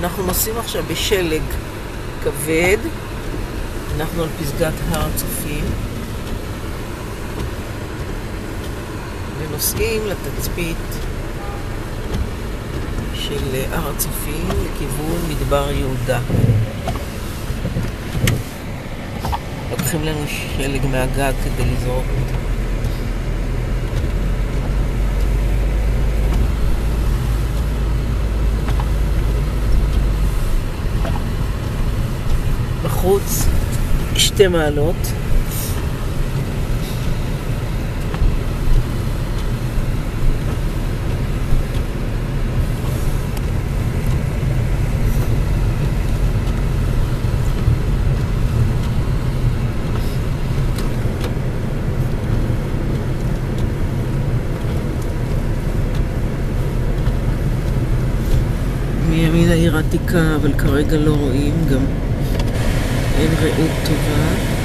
אנחנו נוסעים עכשיו בשלג כבד. אנחנו על פסגת הר הצופים. ונוסעים לתצפית של הר הצופים לכיוון מדבר יהודה. לוקחים לנו שלג מהגג כדי לזרוק אותו. בחוץ 2 מעלות. מימין העיר עתיקה, אבל כרגע לא רואים, גם אין ראות טובה.